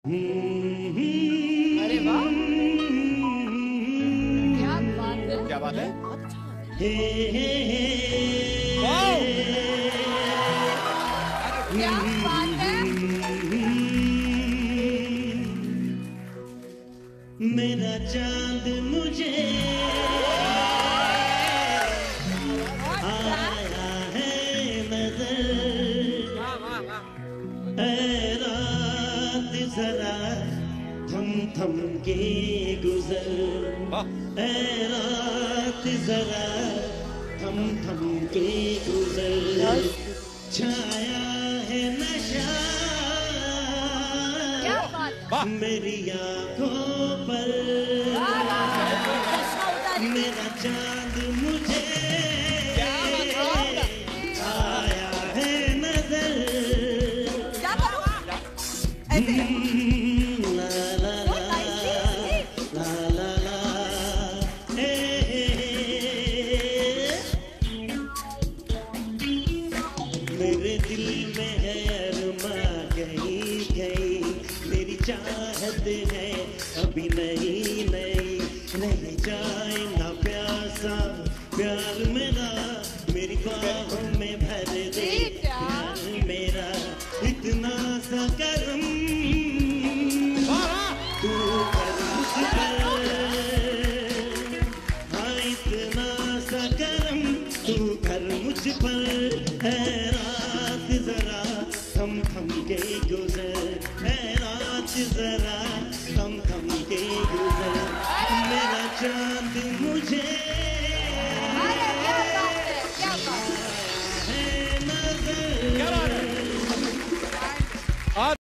अरे वाह, क्या बात है, क्या बात है, बहुत अच्छा वाह, क्या बात है। मेरा चांद मुझे आया है नजर, ऐ रात जरा थम थम के गुजर, ऐ रात जरा थम थम के गुजर, छाया है नशा मेरी आंखों पर, मेरा चांद मुझे आया है नजर, ला ला ला ला ला मेरे दिल में है अरमा गई गई, मेरी चाहत है अभी नहीं नहीं, रह जाए ना प्यासा प्यार मेरा, मेरी बाहों में भर दे प्यार मेरा, इतना सा करम तू कर मुझ पर, हाँ इतना सा करम तू कर मुझ पर, है रात जरा थम थम के गुजर, है रात जरा थम थम के गुजर, मेरा चांद मुझे